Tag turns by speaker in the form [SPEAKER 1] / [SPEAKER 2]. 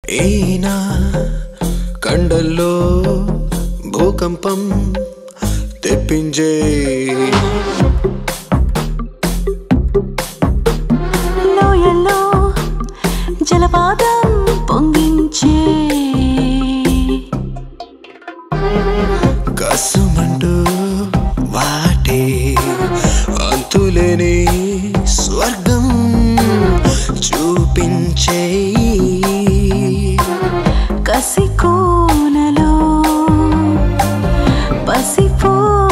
[SPEAKER 1] ఈనా కండల్లో భూకంపం తెప్పించే
[SPEAKER 2] లోయల్లో జలపాతం పొంగించే
[SPEAKER 1] కసుమంటూ వాటే అంతులేని స్వర్గం చూపించే
[SPEAKER 2] కసి కోనలో పసిపో